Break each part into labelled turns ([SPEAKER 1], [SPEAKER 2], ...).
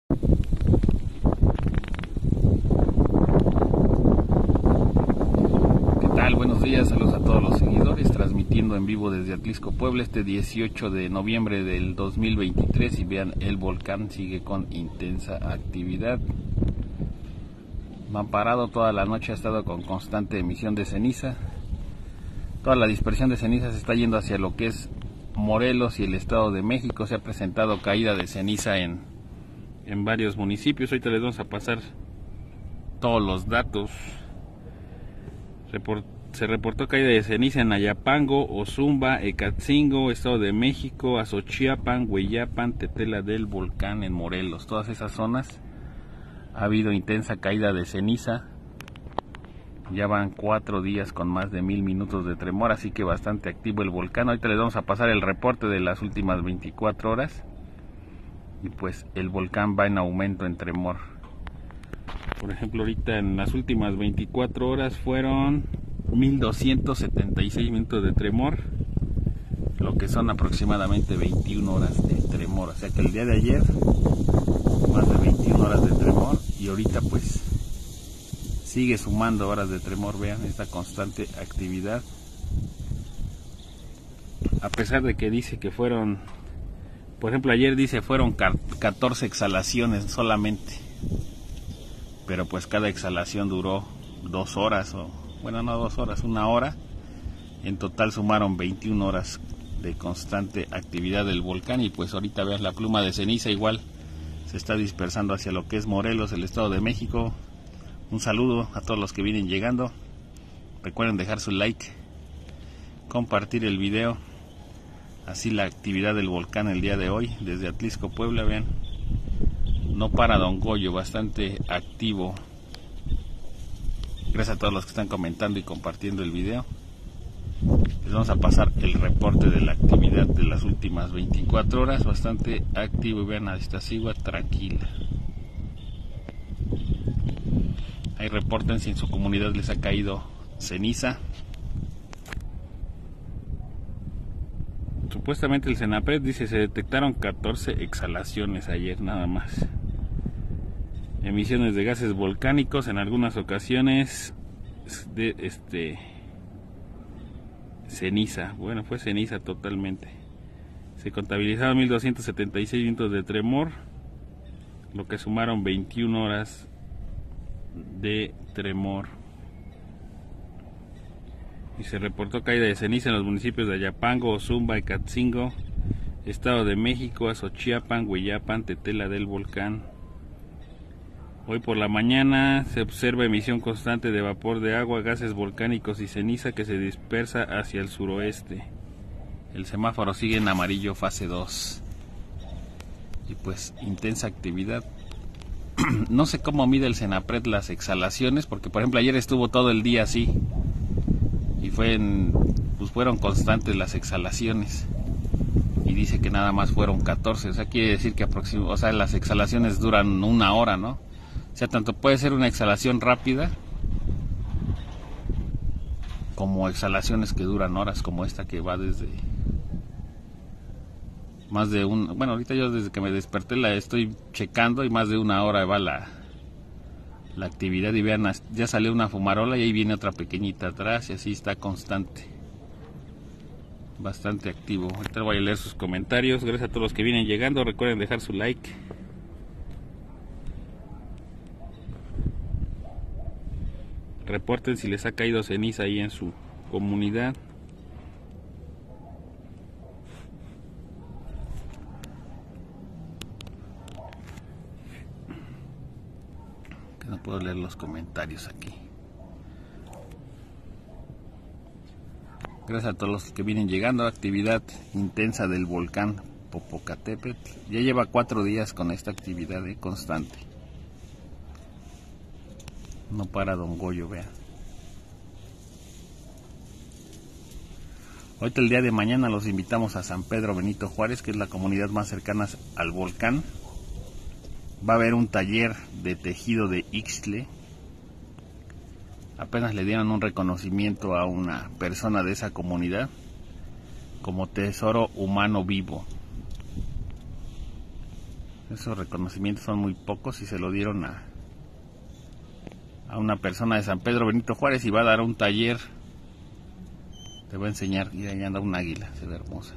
[SPEAKER 1] ¿Qué tal? Buenos días, saludos a todos los seguidores, transmitiendo en vivo desde Atlisco, Puebla, este 18 de noviembre del 2023. Y vean, el volcán sigue con intensa actividad. No ha parado toda la noche, ha estado con constante emisión de ceniza. Toda la dispersión de ceniza se está yendo hacia lo que es Morelos y el Estado de México. Se ha presentado caída de ceniza en varios municipios. Ahorita les vamos a pasar todos los datos. Se reportó caída de ceniza en Ayapango, Ozumba, Ecatzingo, Estado de México, Azochiapan, Hueyapan, Tetela del Volcán en Morelos. Todas esas zonas ha habido intensa caída de ceniza. Ya van 4 días con más de 1000 minutos de tremor, así que bastante activo el volcán. Ahorita les vamos a pasar el reporte de las últimas 24 horas. Y pues el volcán va en aumento en tremor. Por ejemplo, ahorita en las últimas 24 horas fueron 1276 minutos de tremor, lo que son aproximadamente 21 horas de tremor. O sea que el día de ayer más de 21 horas de tremor, y ahorita pues sigue sumando horas de tremor. Vean esta constante actividad, a pesar de que dice que fueron, por ejemplo ayer dice fueron 14 exhalaciones solamente, pero pues cada exhalación duró 2 horas, o bueno, no 2 horas, 1 hora. En total sumaron 21 horas de constante actividad del volcán. Y pues ahorita vean, la pluma de ceniza igual se está dispersando hacia lo que es Morelos, el Estado de México. Un saludo a todos los que vienen llegando. Recuerden dejar su like, compartir el video. Así la actividad del volcán el día de hoy desde Atlisco, Puebla. Vean, no para Don Goyo, bastante activo. Gracias a todos los que están comentando y compartiendo el video. Les vamos a pasar el reporte de la actividad de las últimas 24 horas. Bastante activo, y vean, a esta sigua tranquila. Ahí reporten si en su comunidad les ha caído ceniza. Supuestamente el Senapred dice se detectaron 14 exhalaciones ayer nada más. Emisiones de gases volcánicos en algunas ocasiones de ceniza. Bueno, fue ceniza totalmente. Se contabilizaron 1276 minutos de tremor, lo que sumaron 21 horas de tremor. Y se reportó caída de ceniza en los municipios de Ayapango, Ozumba, Ecatzingo, Estado de México, Azochiapan, Hueyapan, Tetela del Volcán. Hoy por la mañana se observa emisión constante de vapor de agua, gases volcánicos y ceniza que se dispersa hacia el suroeste. El semáforo sigue en amarillo, fase 2. Y pues intensa actividad. No sé cómo mide el Senapred las exhalaciones, porque por ejemplo ayer estuvo todo el día así. Y pues fueron constantes las exhalaciones. Y dice que nada más fueron 14. O sea, quiere decir que las exhalaciones duran 1 hora, ¿no? O sea, tanto puede ser una exhalación rápida como exhalaciones que duran horas, como esta que va desde más de bueno, ahorita yo desde que me desperté la estoy checando, y más de 1 hora va la actividad. Y vean, ya salió una fumarola y ahí viene otra pequeñita atrás, y así está constante, bastante activo. Ahorita voy a leer sus comentarios. Gracias a todos los que vienen llegando. Recuerden dejar su like. Reporten si les ha caído ceniza ahí en su comunidad. Que no puedo leer los comentarios aquí. Gracias a todos los que vienen llegando. Actividad intensa del volcán Popocatépetl. Ya lleva 4 días con esta actividad constante. No para Don Goyo, vean. Ahorita el día de mañana los invitamos a San Pedro Benito Juárez, que es la comunidad más cercana al volcán. Va a haber un taller de tejido de ixtle. Apenas le dieron un reconocimiento a una persona de esa comunidad como tesoro humano vivo. Esos reconocimientos son muy pocos y se lo dieron a una persona de San Pedro Benito Juárez y va a dar un taller. Te voy a enseñar, y ahí anda un águila, se ve hermosa.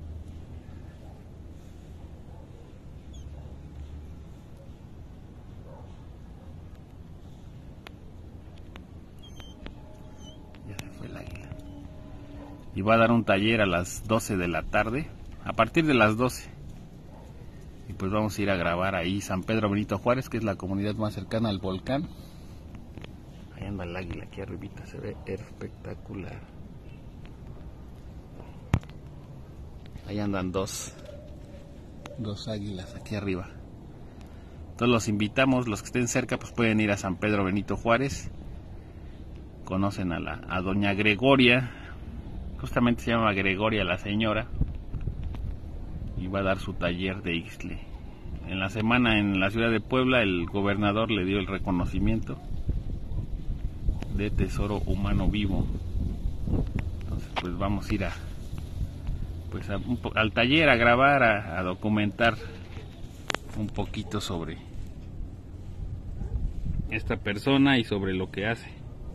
[SPEAKER 1] Ya se fue el águila. Y va a dar un taller a las 12 de la tarde, a partir de las 12. Y pues vamos a ir a grabar ahí San Pedro Benito Juárez, que es la comunidad más cercana al volcán. Ahí anda el águila aquí arribita, se ve espectacular. Ahí andan dos águilas aquí arriba. Entonces los invitamos, los que estén cerca pues pueden ir a San Pedro Benito Juárez. Conocen a doña Gregoria, justamente se llama Gregoria la señora, y va a dar su taller de Ixtle. En la semana en la ciudad de Puebla el gobernador le dio el reconocimiento de tesoro humano vivo. Entonces pues vamos a ir al taller a grabar, a documentar un poquito sobre esta persona y sobre lo que hace.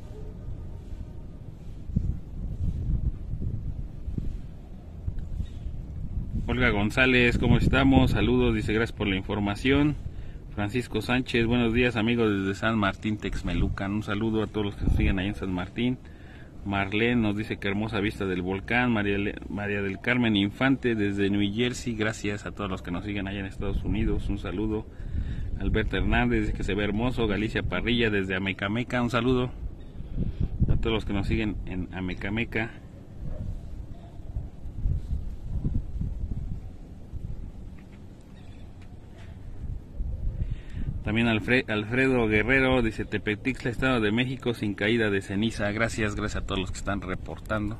[SPEAKER 1] Olga González, ¿cómo estamos? Saludos, dice, gracias por la información. Francisco Sánchez, buenos días amigos desde San Martín Texmelucan. Un saludo a todos los que nos siguen ahí en San Martín. Marlene nos dice que hermosa vista del volcán. María del Carmen Infante desde New Jersey, gracias a todos los que nos siguen allá en Estados Unidos, un saludo. Alberto Hernández dice que se ve hermoso. Galicia Parrilla desde Amecameca, un saludo a todos los que nos siguen en Amecameca. También Alfredo Guerrero dice Tepetixla, Estado de México, sin caída de ceniza. Gracias a todos los que están reportando.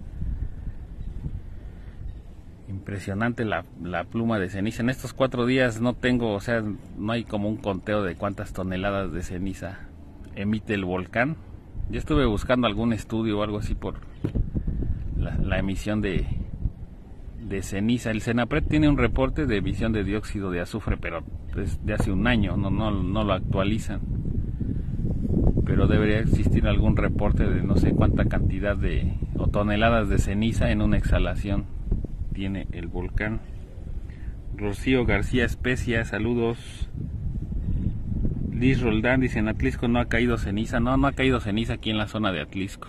[SPEAKER 1] Impresionante la pluma de ceniza. En estos 4 días no tengo, o sea, no hay como un conteo de cuántas toneladas de ceniza emite el volcán. Yo estuve buscando algún estudio o algo así por la emisión de ceniza. El CENAPRED tiene un reporte de emisión de dióxido de azufre, pero es de hace un año, no lo actualizan. Pero debería existir algún reporte de no sé cuánta cantidad o toneladas de ceniza en una exhalación tiene el volcán. Rocío García Especia, saludos. Liz Roldán dice, en Atlisco no ha caído ceniza. No ha caído ceniza aquí en la zona de Atlisco.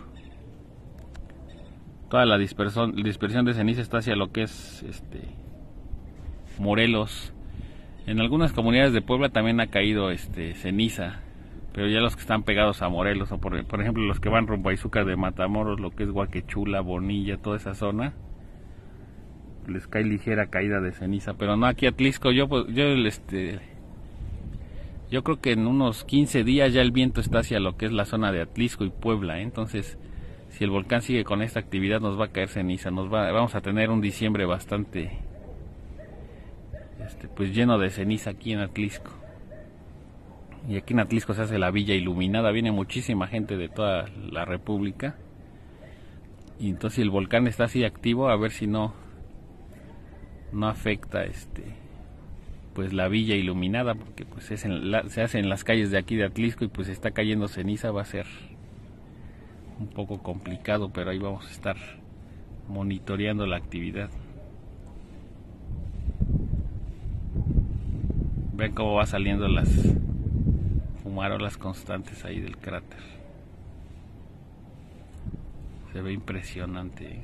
[SPEAKER 1] Toda la dispersión de ceniza está hacia lo que es Morelos. En algunas comunidades de Puebla también ha caído ceniza, pero ya los que están pegados a Morelos, o por ejemplo los que van rumbo a Izúcar de Matamoros, lo que es Guaquechula, Bonilla, toda esa zona, les cae ligera caída de ceniza, pero no aquí a Atlisco. Yo creo que en unos 15 días ya el viento está hacia lo que es la zona de Atlisco y Puebla, entonces si el volcán sigue con esta actividad nos va a caer ceniza, vamos a tener un diciembre bastante pues lleno de ceniza aquí en Atlisco. Y aquí en Atlisco se hace la Villa Iluminada, viene muchísima gente de toda la república, y entonces si el volcán está así activo, a ver si no afecta pues la Villa Iluminada, porque pues se hace en las calles de aquí de Atlisco y pues está cayendo ceniza. Va a ser un poco complicado, pero ahí vamos a estar monitoreando la actividad. Ven cómo va saliendo las fumarolas constantes ahí del cráter. Se ve impresionante.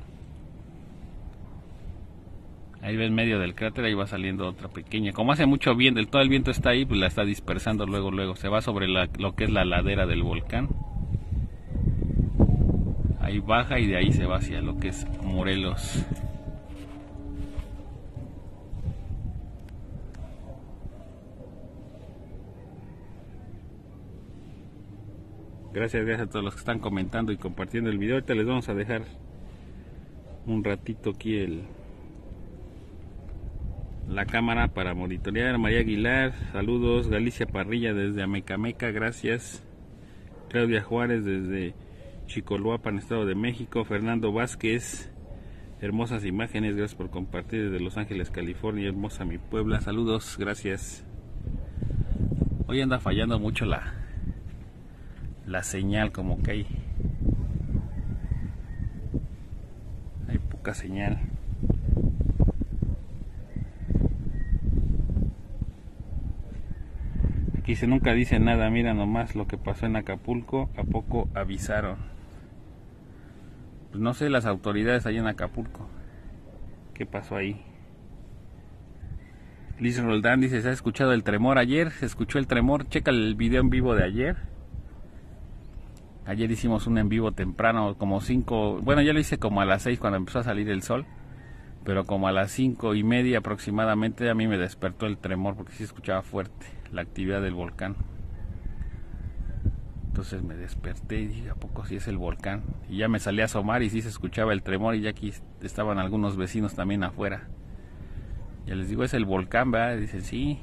[SPEAKER 1] Ahí ve en medio del cráter, ahí va saliendo otra pequeña. Como hace mucho viento, todo el viento está ahí, pues la está dispersando luego. Se va sobre lo que es la ladera del volcán. Ahí baja y de ahí se va hacia lo que es Morelos. Gracias a todos los que están comentando y compartiendo el video. Ahorita les vamos a dejar un ratito aquí la cámara para monitorear. María Aguilar, saludos. Galicia Parrilla desde Amecameca, gracias. Claudia Juárez desde Chicoloapan, Estado de México. Fernando Vázquez, Hermosas imágenes, gracias por compartir desde Los Ángeles, California. Hermosa mi Puebla, saludos, gracias. Hoy anda fallando mucho la señal, como que hay poca señal. Aquí se nunca dice nada, mira nomás lo que pasó en Acapulco, ¿a poco avisaron? Pues no sé, las autoridades allá en Acapulco, ¿qué pasó ahí? Liz Roldán dice, ¿se ha escuchado el tremor? Ayer se escuchó el tremor, checa el video en vivo de ayer. Ayer hicimos un en vivo temprano, como 5, bueno, ya lo hice como a las 6 cuando empezó a salir el sol, pero como a las 5:30 aproximadamente a mí me despertó el tremor porque sí se escuchaba fuerte la actividad del volcán. Entonces me desperté y dije, ¿a poco sí es el volcán? Y ya me salí a asomar y sí se escuchaba el tremor y ya aquí estaban algunos vecinos también afuera. Ya les digo, es el volcán, ¿verdad? Dicen, sí.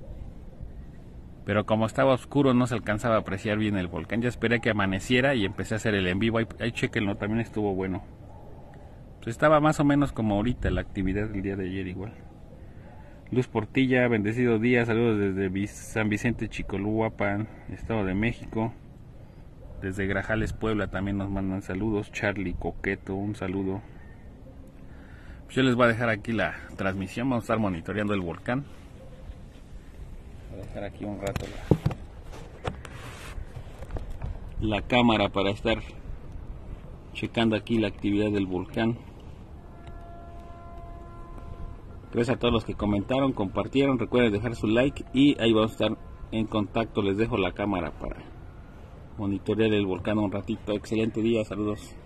[SPEAKER 1] Pero como estaba oscuro no se alcanzaba a apreciar bien el volcán. Ya esperé que amaneciera y empecé a hacer el en vivo. Ahí chequenlo, también estuvo bueno. Pues estaba más o menos como ahorita la actividad del día de ayer igual. Luz Portilla, bendecido día, saludos desde San Vicente, Chicoluapan, Estado de México. Desde Grajales, Puebla también nos mandan saludos. Charlie Coqueto, un saludo. Pues yo les voy a dejar aquí la transmisión, vamos a estar monitoreando el volcán. Voy a dejar aquí un rato la cámara para estar checando aquí la actividad del volcán. Gracias a todos los que comentaron, compartieron, recuerden dejar su like y ahí vamos a estar en contacto. Les dejo la cámara para monitorear el volcán un ratito. Excelente día, saludos.